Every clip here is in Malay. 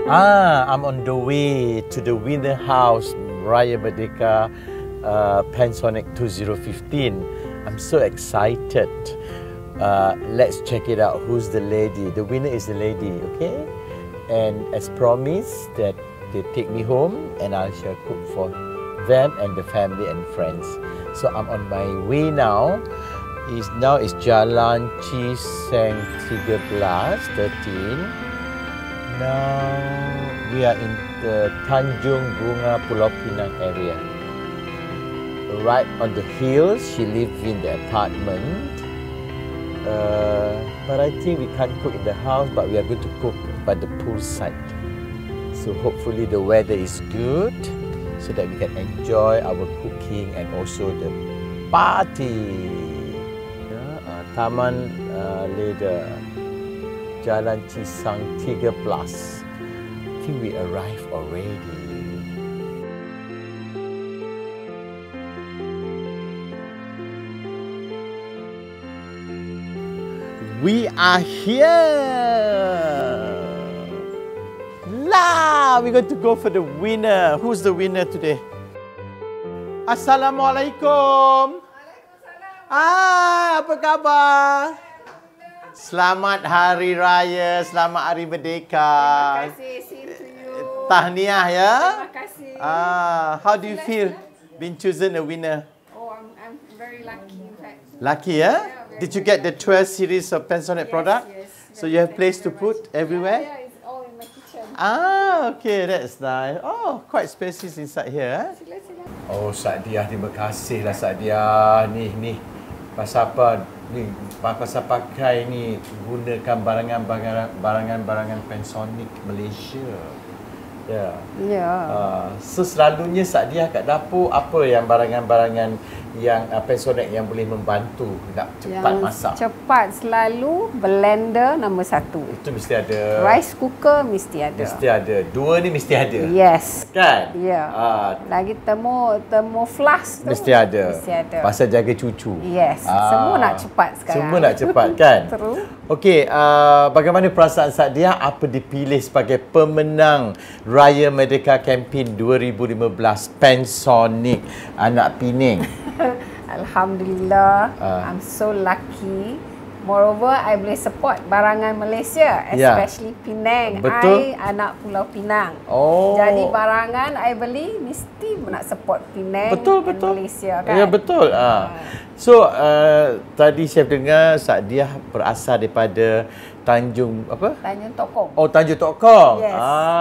I'm on the way to the winner house, Raya Merdeka Pensionic 2015. I'm so excited. Let's check it out. Who's the lady? The winner is the lady, okay? And as promised that they take me home and I shall cook for them and the family and friends. So I'm on my way now. Now it's Jalan Ciseng 13. Now we are in the Tanjung Bunga Pulau Pinang area. Right on the hills, she lives in the apartment. But I think we can't cook in the house, but we are going to cook by the poolside. So hopefully the weather is good, so that we can enjoy our cooking and also the party. Taman Leda, Jalan Cisang 13. I think we arrived already. We are here! We're going to go for the winner. Who's the winner today? Assalamualaikum! Apa khabar? Selamat Hari Raya, selamat Hari Merdeka. Terima kasih, same to you. Tahniah ya. Terima kasih. How do you feel being chosen a winner? Oh, I'm very lucky in fact. Lucky ya? Did you get the 12 series of Pensionic product? Yes. So you have place to put everywhere? Yeah, it's all in my kitchen. Okay, that's nice. Oh, quite spacious inside here. Sila. Oh, Sadiah, terima kasih lah Sadiah. Ni. Pasal apa? Ni, pasal pakai ni gunakan barangan Pensionic Malaysia. Ya. Yeah. So selalunya Sadiah kat dapur apa yang barangan-barangan yang Pensionic yang boleh membantu nak cepat masak? Cepat selalu blender nombor 1. Itu mesti ada. Rice cooker mesti ada. Mesti ada. 2 ni mesti ada. Yes. Kan? Ya. Lagi termoflash tu mesti ada. Mesti ada. Pasal jaga cucu. Yes. Semua nak cepat sekarang. Semua nak cepat kan? True. Okey, bagaimana perasaan Sadiah apa dipilih sebagai pemenang Raya Merdeka Campaign 2015 Pensionic Anak Pening? Alhamdulillah, I'm so lucky. Moreover, I boleh support barangan Malaysia, especially Penang. Betul. I anak Pulau Pinang. Oh. Jadi barangan I beli mesti nak support Penang dan Malaysia kan. Ya betul. So tadi saya dengar Sadiah berasal daripada Tanjung apa? Tanjung Tokong. Oh, Tanjung Tokong. Yes.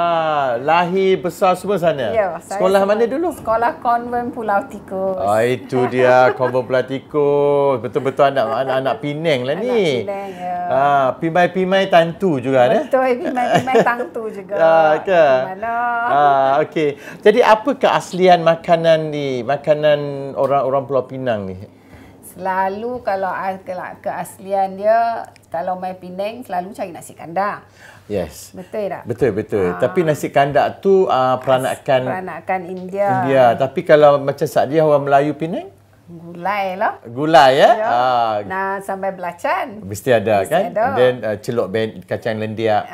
Lahir besar semua sana. Ya, sekolah mana dulu? Sekolah konvent Pulau Tikus. Itu dia konvent Pulau Tikus. Betul-betul anak Penang lah ni. Penang, ya. Pimai-pimai tantu juga kan? Betul, pimai-pimai tantu juga. Ke? Mana? Okey. Jadi apa keaslian makanan ni? Makanan orang-orang Pulau Pinang ni? Selalu kalau keaslian dia, kalau mai Penang selalu cari nasi kandar. Yes. Betul tak? Betul. Tapi nasi kandak tu peranakan India. Tapi kalau macam Sadiah orang Melayu Penang? Gulai lah. Gulai ya? Nah, sambal belacan. Mesti ada kan? Ada. And then celup kacang lendiak.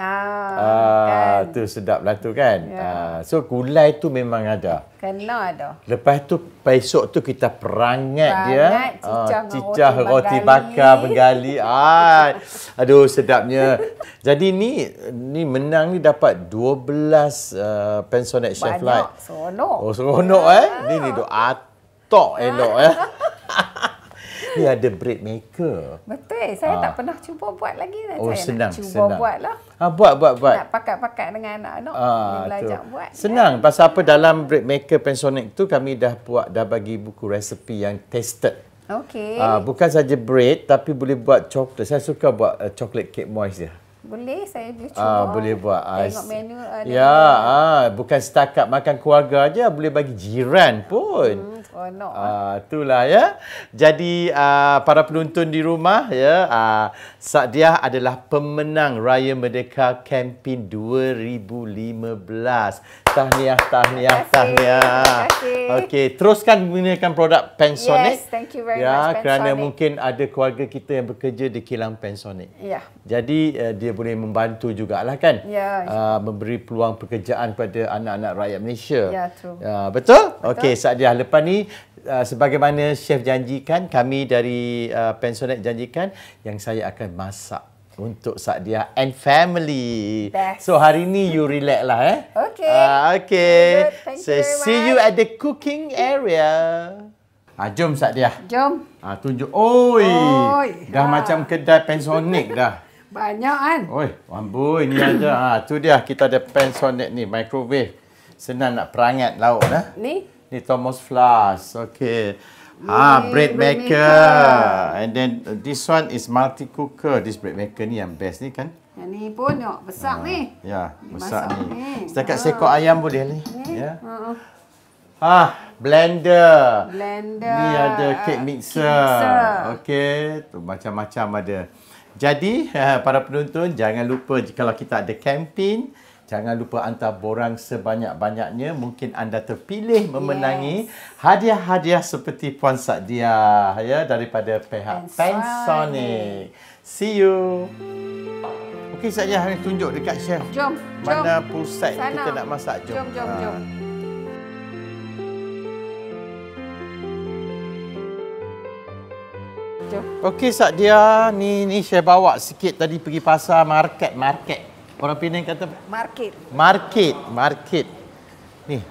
Kan? Tu sedap lah tu kan? So gulai tu memang ada. Kena ada. Lepas tu besok tu kita perangat dia. Cicah roti bakar bengali. Aduh sedapnya. Jadi ni menang ni dapat 12 Pensionic Chef Light. Seronok. Oh seronok Ni duk atok elok Ni ada bread maker. Betul. Saya tak pernah cuba buat lagi. Senang. Nak cuba buat lah. Buat. Nak pakat-pakat dengan anak-anak. Belajar buat. Senang. Pasal apa dalam bread maker Pensionic tu kami dah bagi buku resepi yang tested. Okey. Bukan saja bread tapi boleh buat coklat. Saya suka buat chocolate cake moist dia. Boleh, saya boleh cuba. Boleh buat. Tengok menu. Bukan setakat makan keluarga aja, boleh bagi jiran pun. Seronok. Itulah ya. Jadi para penonton di rumah ya, Sadiah adalah pemenang Raya Merdeka Campaign 2015. Tahniah. Terima kasih. Okey, teruskan gunakan produk Pensonic. Yes, thank you very much, Pensonic. Kerana mungkin ada keluarga kita yang bekerja di kilang Pensonic. Ya. Jadi dia boleh membantu jugalah kan. Ya. Memberi peluang pekerjaan kepada anak-anak rakyat Malaysia. Ya, true. Betul? Okey, Sadiah, lepas ni sebagaimana chef janjikan, kami dari Pensonic janjikan yang saya akan masak untuk Sadiah and family. Best. So hari ni you relax lah Okay. Okay. Thank So you very see you at the cooking area. Jom Sadiah. Jom. Tunjuk. Oi. Dah Ha. macam kedai Pensonic dah. Banyak kan? Oi, amboi ni ada. Tu dia, kita ada Pensonic ni, microwave. Senang nak perangat lauk dah. Ni Thomas flask. Okey. Bread maker. And then this one is multi cooker. This bread maker ni yang best ni kan. yang ni pun besar ni. Ya, besar Masak ni. ni. Setakat sekor ayam boleh ni. Ya. Blender. Ni ada cake mixer. Okey, tu macam-macam ada. Jadi, para penonton jangan lupa kalau kita ada kempen, jangan lupa hantar borang sebanyak-banyaknya. Mungkin anda terpilih memenangi hadiah-hadiah seperti Puan Sadiah ya, daripada pihak Pensonic. See you. Okey, Sadiah tunjuk dekat chef. Jom. Mana pusat Sana. kita nak masak. Jom. Jom. Okey, Sadiah, ni chef bawa sikit tadi pergi pasar market. Orang Penang kata market. Ni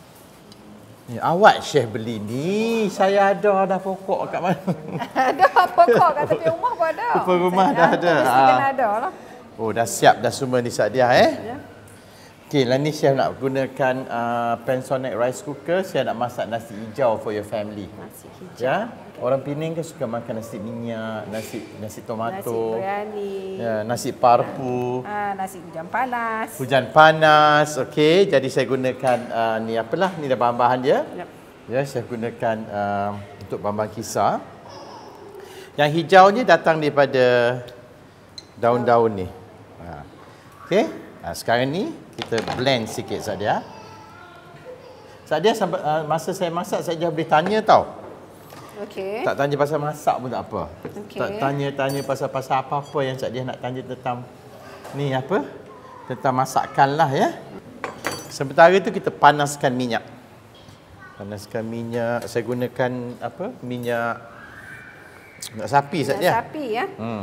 awak chef beli ni. Saya ada dah pokok kat mana? Ada pokok kat tepi rumah pun ada. Tepi rumah dah ada. Mesti kena ada lah. Oh, dah siap dah semua ni Sadiah Ya. Okey, lah ni chef nak gunakan Pensonic rice cooker. Saya nak masak nasi hijau for your family. Nasi hijau. Ya. Orang Penang kan suka makan nasi minyak, nasi tomato, nasi biryani, nasi parpu, nasi hujan panas. Hujan panas, okey. Jadi saya gunakan ni apalah, ni dah bahan-bahan dia. Yep. Ya, saya gunakan untuk bahan-bahan kisar. Yang hijau ni datang daripada daun-daun ni. Okey. Sekarang ni kita blend sikit Sadiah. Sadiah masa saya masak saya boleh tanya tau. Okey. Tak tanya pasal masak pun tak apa. Okey. Tak tanya pasal apa-apa yang Sadiah nak tanya tentang ni apa? Tentang masakan lah ya. Sementara itu kita panaskan minyak. Saya gunakan apa? Minyak sapi Sadiah. Sapi ya.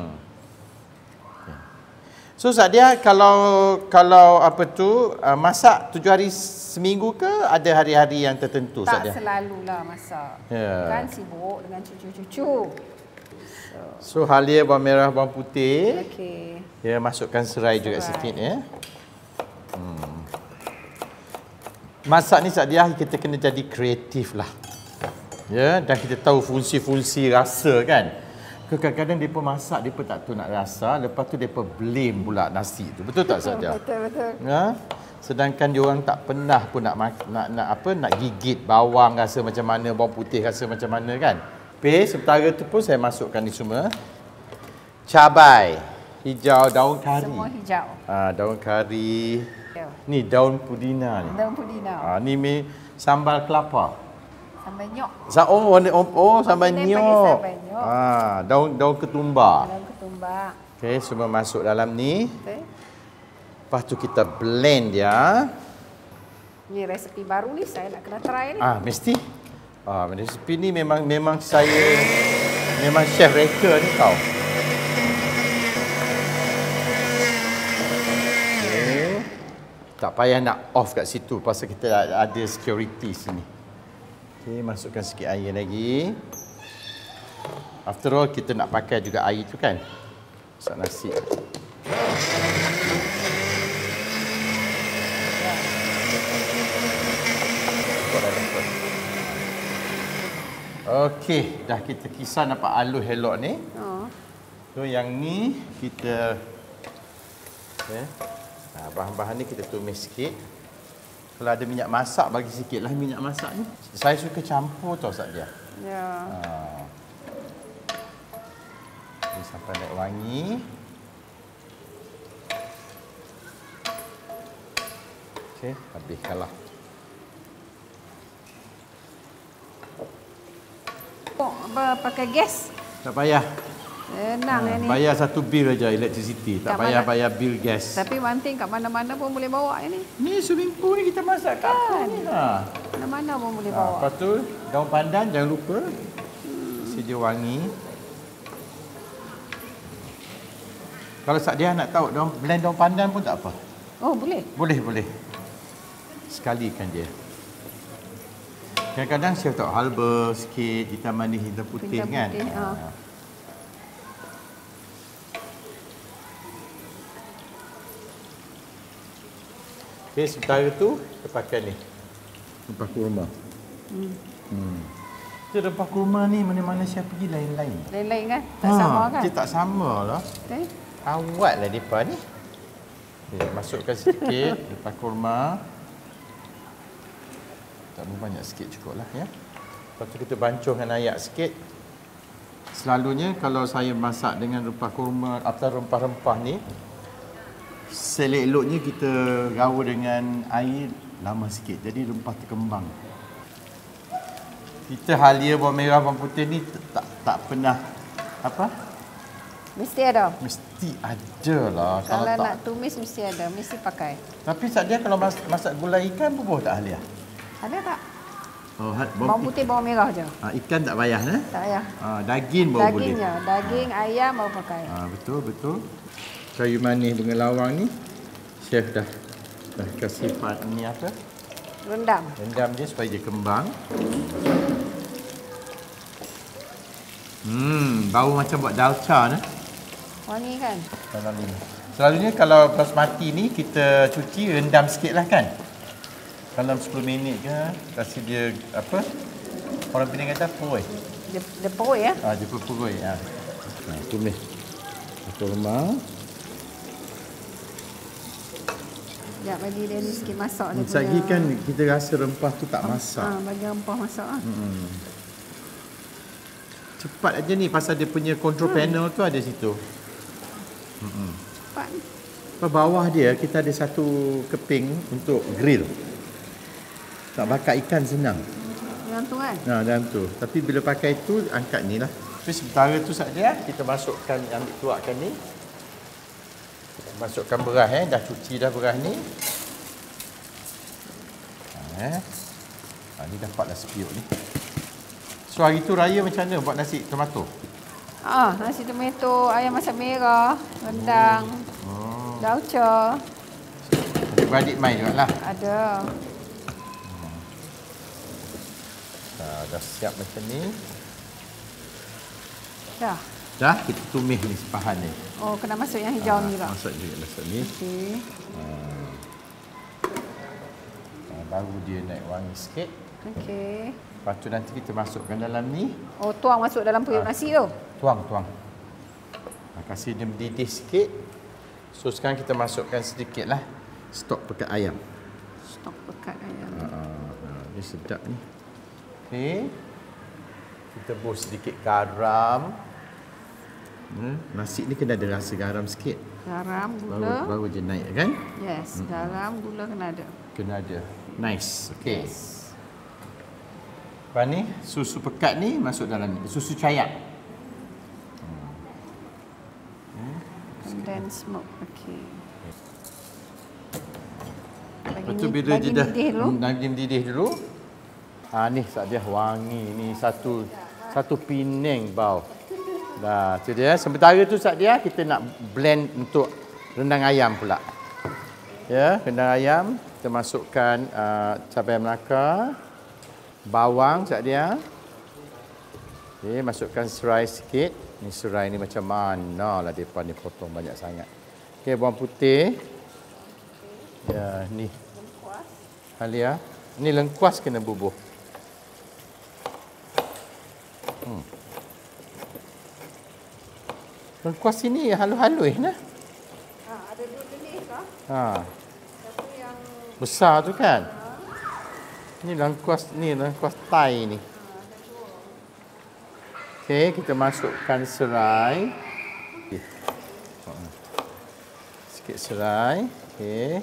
So Sadiah, kalau apa tu masak 7 hari seminggu ke ada hari-hari yang tertentu Sadiah? Tak selalulah masak. Ya. Kan sibuk dengan cucu-cucu. So halia bawang merah, bawang putih. Okey. Ya, masukkan serai juga sikit ya. Masak ni Sadiah kita kena jadi kreatif lah. Ya, dan kita tahu fungsi-fungsi rasa kan. Kadang-kadang mereka masak, mereka tak tahu nak rasa. Lepas tu mereka blame pula nasi tu. Betul tak Sadiah? Betul. Ya? Sedangkan diorang tak pernah pun nak gigit bawang rasa macam mana, bawang putih rasa macam mana kan. Sementara tu pun saya masukkan ni semua. Cabai hijau, daun kari. Semua hijau. Daun kari. Ya. Ni daun pudina ni. Daun pudina. Ni sambal kelapa. Sambal nyok. Sambal Penang nyok. panggil sambal nyok. Daun ketumbar. Daun ketumbar. Okey, semua masuk dalam ni. Okay. Lepas tu kita blend dia. Ni resepi baru ni, saya nak kena try ni. Mesti. Resepi ni memang chef reka ni tau. Okay. Tak payah nak off kat situ pasal kita ada security sini. Okey, masukkan sikit air lagi. After all kita nak pakai juga air tu kan. Masak nasi. Okey, dah kita kisar nampak halus elok ni. So yang ni kita bahan-bahan ni kita tumis sikit. Kalau ada minyak masak, bagi sikitlah minyak masak ni. Saya suka campur tau Sadia. Ya. Ini sampai naik wangi. Okey, habiskanlah. Apa pakai gas? Tak payah. Senang ni. Bayar satu bil aja electricity. Tak payah bayar bil gas. Tapi one thing kat mana-mana pun boleh bawa ini. Ni swimming pool ni kita masak kat ni lah. Mana-mana pun boleh bawa. Lepas tu daun pandan jangan lupa. Sedia wangi. Kalau Sadia nak tahu blend daun pandan pun tak apa. Oh, boleh? Boleh. Sekalikan dia. Kadang-kadang saya tahu halba sikit, hitam manis, hitam putih kan. Okey, sementara tu kita pakai ni. Rempah kurma. Rempah kurma ni mana-mana saya pergi lain-lain. Lain-lain kan? Tak sama kan? Dia tak sama lah. Okay. Awat lah mereka ni. Okay, masukkan sedikit rempah kurma. Tak banyak sikit cukup lah ya. Lepas tu kita bancuhkan air sikit. Selalunya kalau saya masak dengan rempah kurma atau rempah-rempah ni, seleloknya kita gaul dengan air lama sikit. Jadi rempah terkembang. Kita halia bawang merah, bawang putih ni tak pernah apa? Mesti ada. Mesti ada lah. Kalau nak tumis mesti ada, mesti pakai. Tapi Sadia kalau masak gulai ikan bubuh tak halia? Ada tak? Oh, bawang putih, bawang merah je. Ikan tak payah eh? Tak payah. Daging baru boleh. Dagingnya, daging ayam baru pakai. Betul. Kayu manis dengan lawang ni chef dah kasih ni apa? Rendam dia supaya dia kembang. Bau macam buat dalca ni. Wangi kan? Selalunya kalau basmati ni kita cuci rendam sikit lah kan? Dalam 10 minit ke, kasih dia apa? Orang Penang kata peroi. Dia peroi ya? Dia peroi. Tumis. Kurma. Sekejap bagi dia ni sikit masak dia punya. Lagi kan kita rasa rempah tu tak masak. Bagi rempah masak lah. Cepat aja ni pasal dia punya control panel tu ada situ. Cepat. Di bawah dia kita ada satu keping untuk grill. Nak bakar ikan senang. Dalam tu kan? Dalam tu. Tapi bila pakai tu angkat ni lah. Tapi sementara tu saja kita masukkan, ambil keluarkan ni. Masukkan beras dah cuci dah beras ni. Ni dapatlah sepiuk ni. So hari tu Raya macam mana buat nasi tomato? Nasi tomato, ayam masak merah, rendang, dauca. Adik-beradik main juga lah. Ada. Dah siap macam ni. Dah, kita tumis ni sepahan ni. Oh, kena masuk yang hijau ni lah. Masuk ni. Okey. Baru dia naik wangi sikit. Okey. Lepas tu nanti kita masukkan dalam ni. Oh, tuang masuk dalam periuk nasi tu? Tuang. Kasih dia mendidih sikit. So sekarang kita masukkan sedikit lah stok pekat ayam. Dia sedap ni. Okey. Kita bos sedikit garam. Nasi ni kena ada rasa garam sikit. Garam, gula. Baru dia naik kan? Yes, garam, gula kena ada. Nice. Okey. Lepas ni susu pekat ni masuk dalam ni. Susu cayak. And then smoke. Okey. Lepas tu bila dia dah mendidih dulu. Ni Sadia wangi ni satu Penang bau. Dah, tu dia. Sementara tu Sadia kita nak blend untuk rendang ayam pula. Ya, rendang ayam kita masukkan cabai Melaka, bawang Sadia. Okey, masukkan serai sikit. Ni serai ni macam mana lah depa ni potong banyak sangat. Okey, bawang putih. Ya, ni. Lengkuas. Halia. Ni lengkuas kena bubuh. Lengkuas sini halus-halus nah. Ada dua jenis kah? Satu yang besar tu kan? Ni lengkuas Thai ni. Okey, kita masukkan serai. Sikit serai. Okey.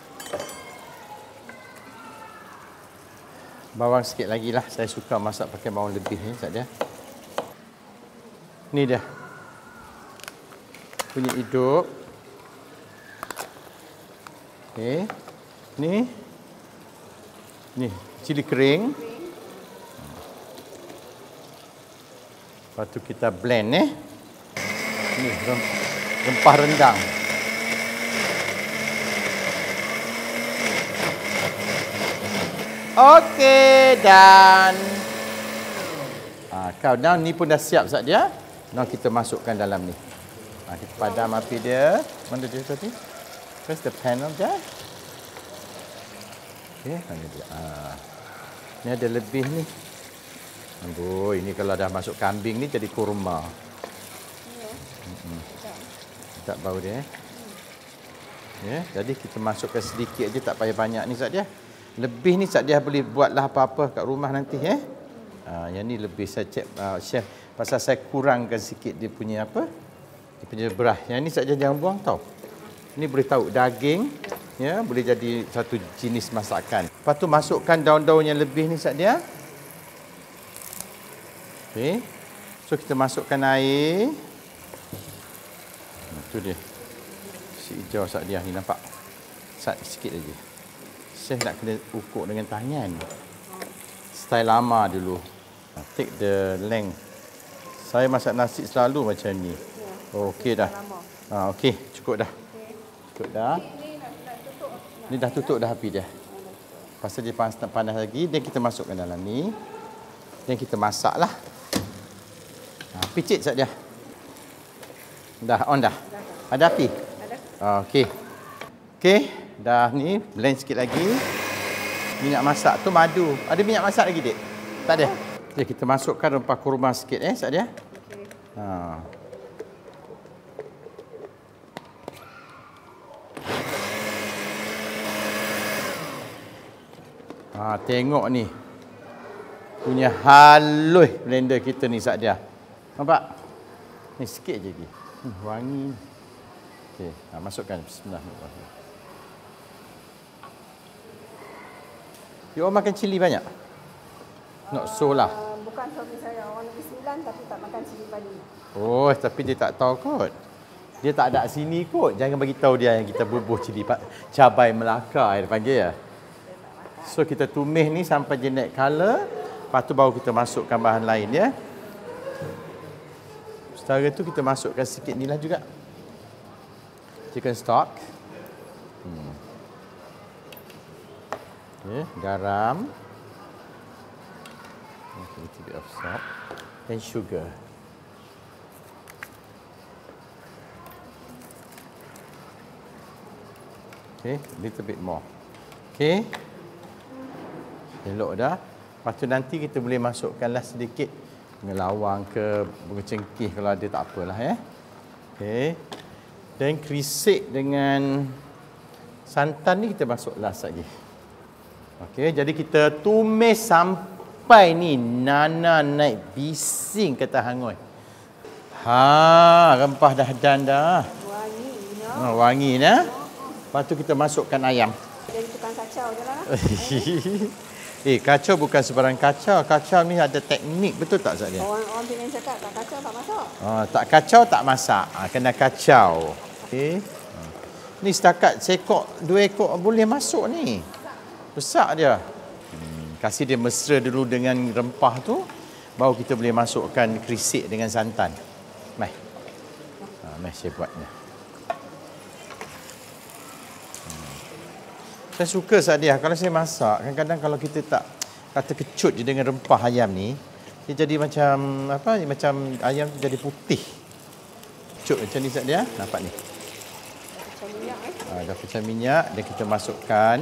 Bawang sikit lagi lah. Saya suka masak pakai bawang lebih ni, tak dia. Ni dia. Kunyit hidup. Okey. Ni cili kering. Lepas tu kita blend Ni rempah rendang. Okey, dan kau dah ni pun dah siap Zat dia. Now kita masukkan dalam ni. Kita padam api dia. Mana dia tadi? Press the panel dia. Okey, mana dia? Ni ada lebih ni. Amboi, ini kalau dah masuk kambing ni jadi kurma. Tak bau dia. Ya, jadi kita masukkan sedikit aja, tak payah banyak ni Zat dia. Lebih ni Zat dia boleh buatlah apa-apa kat rumah nanti yang ni lebih saya cek chef pasal saya kurangkan sikit dia punya apa? Dia punya beras. Yang ni Zat dia jangan buang tau. Ini boleh tahu daging ya, boleh jadi satu jenis masakan. Lepas tu masukkan daun-daun yang lebih ni Zat dia. Okey. So kita masukkan air. Itu dia. Si hijau Zat dia ni nampak. Sat sikit aja. Chef nak kena ukur dengan tangan. Style lama dulu. Take the length. Saya masak nasi selalu macam ni. Okey dah. Okey, cukup dah. Cukup dah. Ni dah tutup dah api dia. Pasal dia panas lagi, dan kita masukkan dalam ni. Dan kita masaklah. Picit Zat dia. Dah on dah. Ada api? Ada. Okey. Okey, dah ni blend sikit lagi. Minyak masak tu madu. Ada minyak masak lagi, Dik? Tak ada. Okey, kita masukkan rempah kurma sikit Zat dia. Okey. Tengok ni. Punya halus blender kita ni Zat dia. Nampak? Ni sikit je lagi. Wangi. Okey, masukkan bismillahirrahmanirrahim. You all makan cili banyak? Not so lah. Bukan suami saya, orang Negeri Sembilan tapi tak makan cili padi. Oh, tapi dia tak tahu kot. Dia tak ada sini kot. Jangan bagi tahu dia yang kita bubuh cili cabai Melaka dia panggil ya. So kita tumis ni sampai dia naik color. Lepas tu baru kita masukkan bahan lain ya. Setelah tu kita masukkan sikit ni lah juga. Chicken stock. Okay, garam. Okay, a little bit of salt. And sugar. Okay, a little bit more. Okay. Elok dah. Lepas tu nanti kita boleh masukkanlah sedikit bunga lawang ke bunga cengkih kalau ada, tak apalah ya. Okey. Dan krisik dengan santan ni kita masuk last lagi. Okey, jadi kita tumis sampai ni nana naik bising kata hangus. Rempah dah dan dah. Wangi, wangi nah. Lepas tu kita masukkan ayam. Jadi tukang kacau je lah. Kacau bukan sebarang kacau. Kacau ni ada teknik, betul tak Zat dia? Orang Penang cakap tak kacau tak masak. Tak kacau tak masak. Kena kacau. Okey. Ni setakat seekor, 2 ekor boleh masuk ni. Besar dia. Kasih dia mesra dulu dengan rempah tu, baru kita boleh masukkan krisik dengan santan. Mai. Mai saya buatnya. Saya suka Sadia kalau saya masak, kadang-kadang kalau kita tak kata kecut je dengan rempah ayam ni, dia jadi macam apa? Macam ayam tu jadi putih. Kecut macam ni Sadia, nampak ni. Pecah minyak Dah pecah minyak dan kita masukkan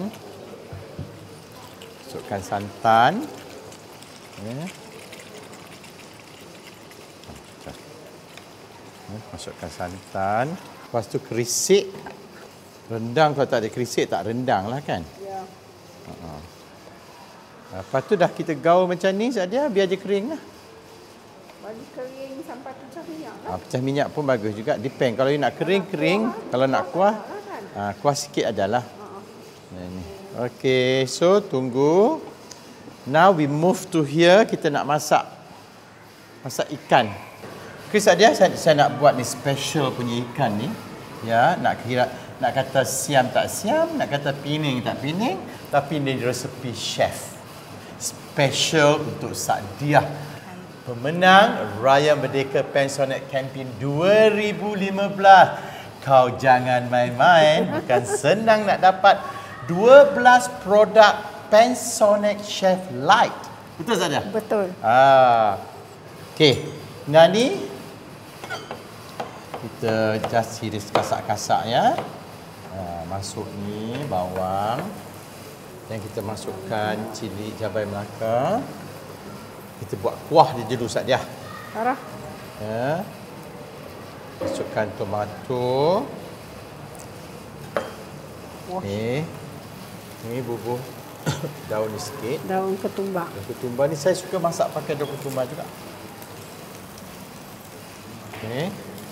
santan. Masukkan santan. Lepas tu krisik. Rendang kalau tak ada krisik tak rendang lah kan? Ya. Lepas tu dah kita gaul macam ni saja, biar je kering lah. Bagi kering sampai pecah minyak lah. Pecah minyak pun bagus juga. Depend. Kalau you nak kering. Kalau nak kuah, kuah sikit ajalah. Ni. Okay, so tunggu. Now we move to here. Kita nak masak ikan. Okay, Sadia, saya nak buat ni special punya ikan ni. Ya, nak kata siam tak siam, nak kata pining tak pining, tapi ni resepi chef. Special untuk Sadia. Pemenang Raya Merdeka Panasonic Campaign 2015. Kau jangan main-main, bukan senang nak dapat 12 produk Panasonic Chef Light. Betul Sadia? Betul. Okey. Nah ni kita just iris kasak-kasak ya. Masuk ni bawang. Dan kita masukkan cili cabai Melaka. Kita buat kuah dia dulu Sadia. Arah. Ya. Masukkan tomato. Ni bubur daun ni sikit. Daun ketumbar. Daun ketumbar ni saya suka masak pakai daun ketumbar juga. Okey.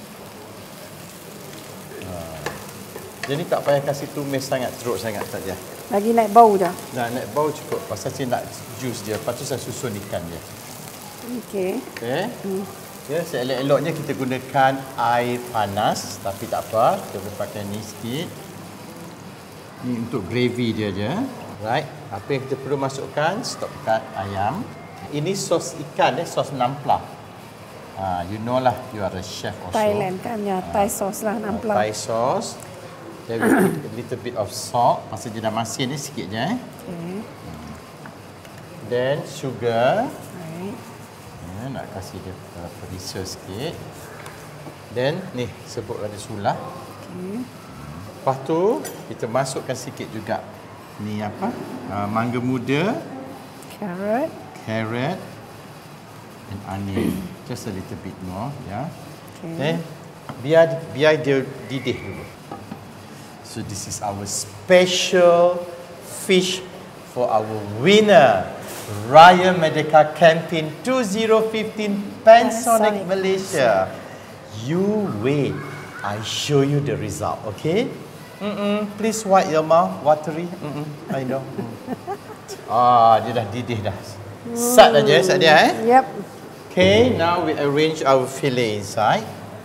Jadi tak payah kasih tumis sangat, teruk sangat saja. Lagi naik bau dah. Naik bau cukup. Pasal saya nak jus dia. Lepas tu saya susun ikan dia. Okey. Okey. Ya, seelok-eloknya kita gunakan air panas. Tapi tak apa. Kita boleh pakai ni sikit. Ni untuk gravy dia je. Right. Apa yang kita perlu masukkan? Stop kat ayam. Ini sos ikan, sos nampla. You know lah, you are a chef also. Thailand kan, ya. Thai sauce lah nampla. Thai sauce. There will be a little bit of salt. Pasal dia dah masin ni sikit je. Okay. Then sugar. Right. Ya, nak kasih dia perisa sikit. Then ni sebut ada sulah. Okay. Lepas tu kita masukkan sikit juga ni apa? Mangga muda. Carrot. And onion. Just a little bit more, ya. Okay. Then biar dia didih dulu. So this is our special fish for our winner, Raya Merdeka Campaign 2015 Panasonic Malaysia. You wait, I show you the result, okay? Please wipe your mouth, watery. I know. Dia dah didih dah. Sat aja dia, Yep. Okay, now we arrange our fillet inside.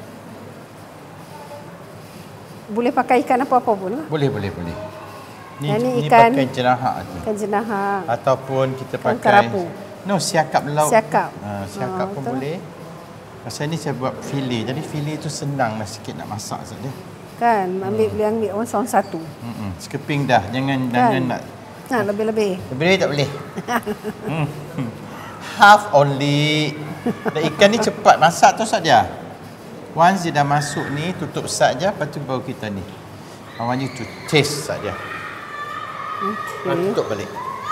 Boleh pakai ikan apa-apa pun lah. Boleh. Ni ikan, pakai jenahak tu. Ikan jenahak. Ataupun kita ikan pakai kerapu. No, siakap laut. Siakap. Siakap pun boleh. Pasal ni saya buat fillet. Jadi fillet tu senang lah sikit nak masak saja. Kan, boleh ambil orang seorang satu. Sekeping dah. Jangan nak. Lebih-lebih. Lebih tak boleh. Half only. Dan ikan ni cepat masak tu saja. Once dia dah masuk ni, tutup saja. Lepas tu baru kita ni. I want you to taste saja. Okay. Tutup balik.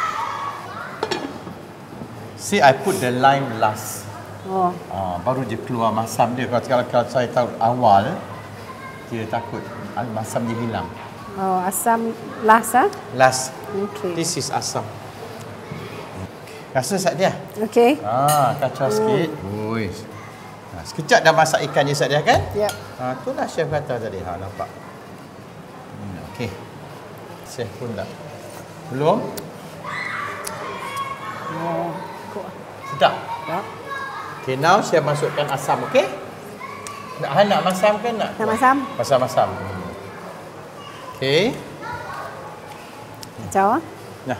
See, I put the lime last. Baru dia keluar masam dia. Kalau saya tahu awal, dia takut masam dia hilang. Asam last Last. Okay. This is asam. Rasa Sadia? Okay. Kacau sikit. Ui. Sekejap dah masak ikan je Sadia kan? Ya. Itulah chef kata tadi. Nampak. Okey. Chef pun dah. Belum? Sedap. Okay, now saya masukkan asam, okey? Nak masam kan nak? Nak masam? Masam. Okey. Kacau Nah.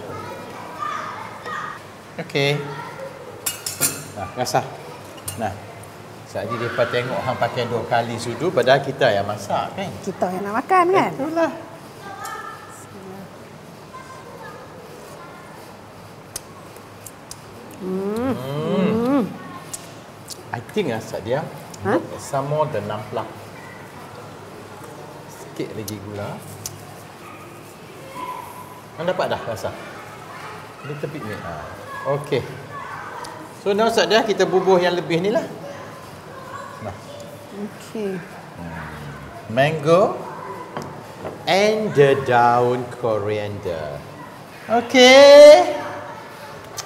Okey. Rasa. Saat ni mereka tengok hang pakai 2 kali sudu, padahal kita yang masak kan? Kita yang nak makan kan? Itulah. I think Sadia, some more the nampla. Sikit lagi gula. Hang dapat dah rasa? Little bit ni. Okey. So now Sadia, kita bubuh yang lebih ni lah. Okey. Mango and the daun coriander. Okey.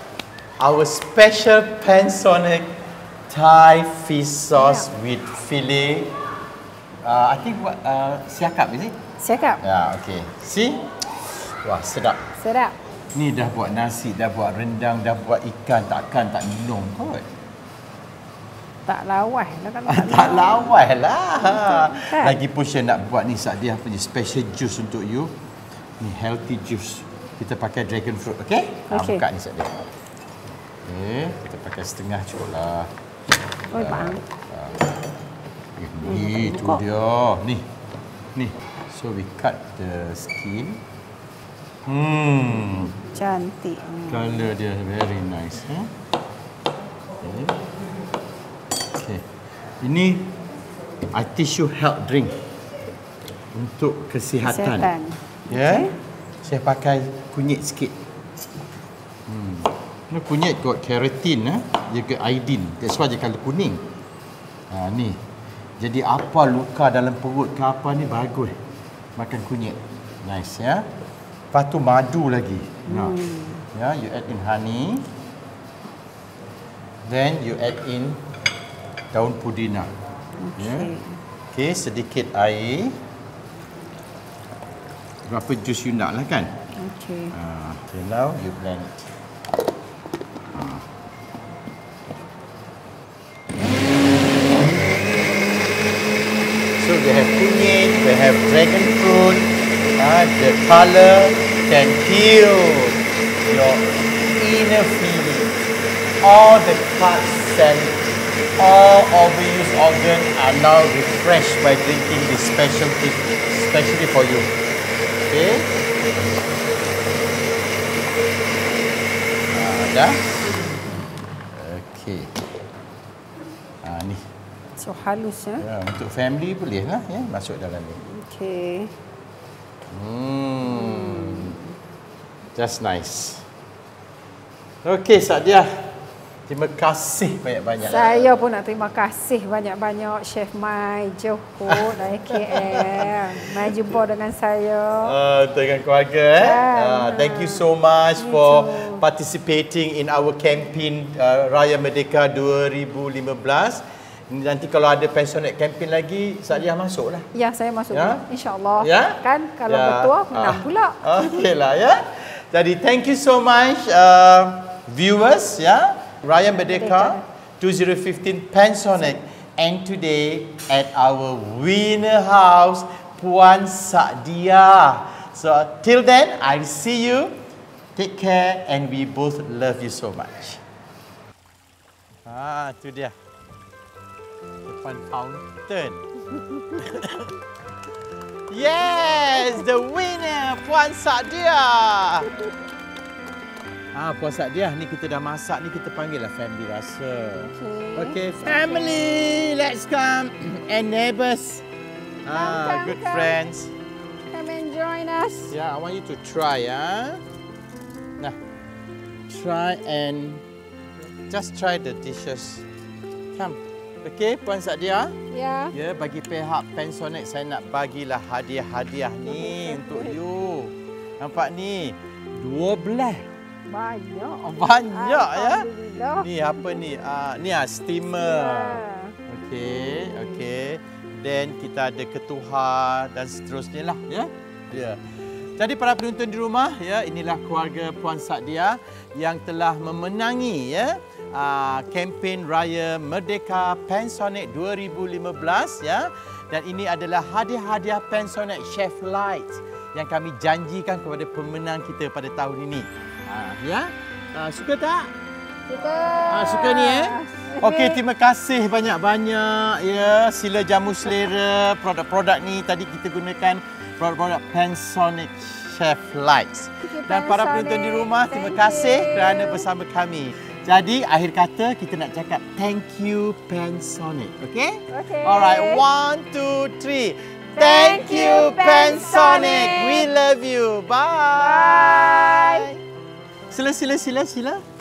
our special Panasonic Thai fish sauce with filet. I think what siakap is it? Siakap. Ya, okay. See? Wah, sedap. Sedap. Ni dah buat nasi, dah buat rendang, dah buat ikan, takkan tak minum kot. Tak lawas lah kan. Tak lawas lah. Kan? Lagipun saya nak buat ni Sadiah punya special juice untuk you. Ni healthy juice. Kita pakai dragon fruit, okey? Okey. Buka ni Sadiah. Okey, kita pakai setengah cukup lah. Oi, bang. Ni tu dia. Ni. So we cut the skin. Cantik. Color dia very nice. Okay. Ini I teach you health drink untuk kesihatan. Ya. Okay. Saya pakai kunyit sikit. Ini kunyit kot keratin, juga iodine. That's why dia color kuning. Ni. Jadi apa luka dalam perut ke apa ni bagus. Makan kunyit. Nice ya. Lepas tu madu lagi. Ya, you add in honey. Then you add in daun pudina. Okay. Ya. Okay, sedikit air. Berapa jus you nak lah kan? Okay. Okay, now you blend it. So we have kunyit, we have dragon fruit. The color can heal your inner feeling. All the cuts and all overused organs are now refreshed by drinking this specialty, especially for you. Okay? Dah? Okay. Ni. So halus ya. Ya, untuk family boleh lah ya masuk dalam ni. Okay. Just nice. Okay, Sadiah. Terima kasih banyak-banyak. Saya pun nak terima kasih banyak-banyak Chef Mai Johor dari KL. Mai jumpa dengan saya. Dengan keluarga. Thank you so much for participating in our campaign Raya Merdeka 2015. Nanti kalau ada pensionate campaign lagi, Sadiah masuk lah. Ya, saya masuk ya? InsyaAllah. Ya? Kan, kalau betul, menang pula. Okey lah ya. Jadi, thank you so much viewers. Ya, Raya Merdeka 2015 Pensionate. And today at our winner house, Puan Sadiah. So, till then, I'll see you. Take care and we both love you so much. Tu dia. Depan fountain. Yes, the winner, Puan Sadiah. Puan Sadiah, ni kita dah masak, ni kita panggil lah family rasa. Okay, family, let's come. And neighbors. Good friends. Come and join us. Yeah, I want you to try, Nah, try and just try the dishes. Come. Okay, Puan Sadiah. Ya. Ya, bagi pihak pensionate saya nak bagilah hadiah-hadiah ni untuk you. Nampak ni? 12. Banyak. Banyak ya. Ni apa ni? Ni steamer. Okey, okey. Then kita ada ketuhar dan seterusnya lah ya. Ya. Jadi para penonton di rumah ya, inilah keluarga Puan Sadiah yang telah memenangi ya kempen Raya Merdeka Pensionate 2015 ya. Dan ini adalah hadiah-hadiah Pensionate Chef Light yang kami janjikan kepada pemenang kita pada tahun ini. Ya. Suka tak? Suka. Suka ni Okey, terima kasih banyak-banyak ya. Sila jamu selera. Produk-produk ni tadi kita gunakan produk-produk Pensionate Chef Lights. Dan para penonton di rumah, terima kasih kerana bersama kami. Jadi, akhir kata kita nak cakap thank you Panasonic. Okay? Okay. Alright, 1, 2, 3. Thank you Panasonic. We love you. Bye. Bye. Sila.